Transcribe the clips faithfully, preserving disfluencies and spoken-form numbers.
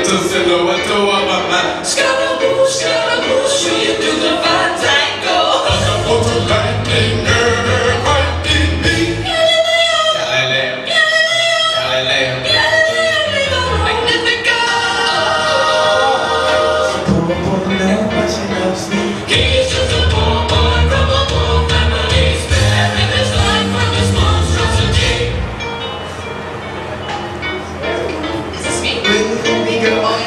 It's a silhouette of my mind. Scaramouche, Scaramouche, will you do the fine tango? Thunderbolt to lightning, lightning me. Galileo, Galileo, Galileo, Magnifico. Poor boy love, but she loves me. He's just a poor boy from a poor family, sparing his life from this monstrosity. Is this me? Will we go on?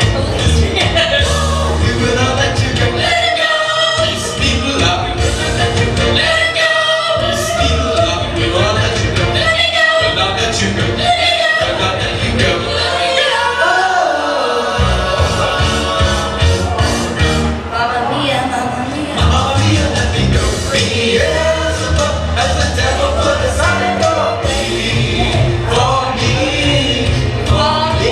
We will not let you go. Let it go. These people love you. We will not let you go. Let it go. These people love you. We will not let you go. Let it go. We will not let you go. Let it go. We will not let you go. Let it go. Mamma mia, mamma mia. Mamma mia, let me go. Beelzebub as the devil put a sign for me. For me. For me.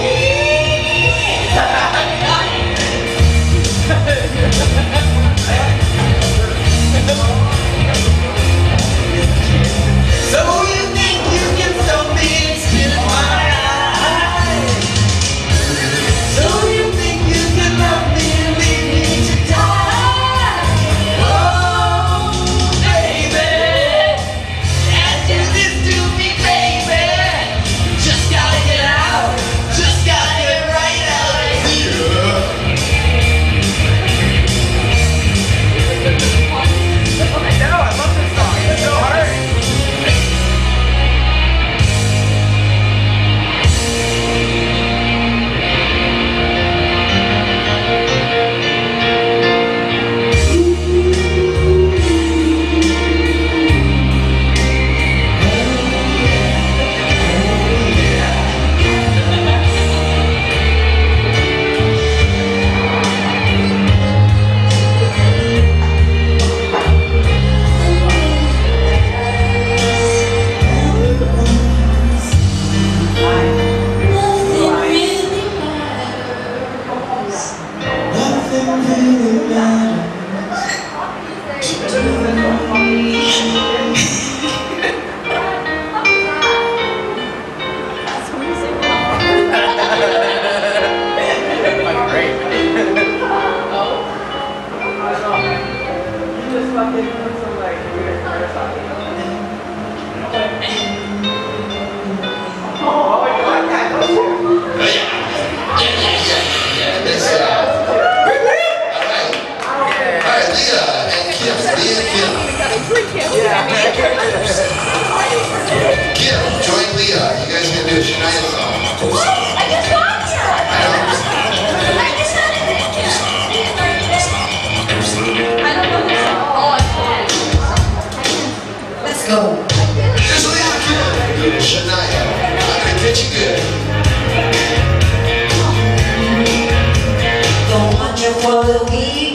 So you think you can stop me and steal my eyes? So you think you can love me and leave me to die? Oh, baby, can't do this to me, baby. Just gotta get out, just gotta get right out of here. I know, I love this song. It's so hard. Kim, join Leah. You guys can do a Shania song. What? I just got here! I know. I just had it in here. I don't know this song. Oh, I can. Let's go. Here's Leah, Kim. Do Shania. I'm gonna get you good. Don't want you for the week.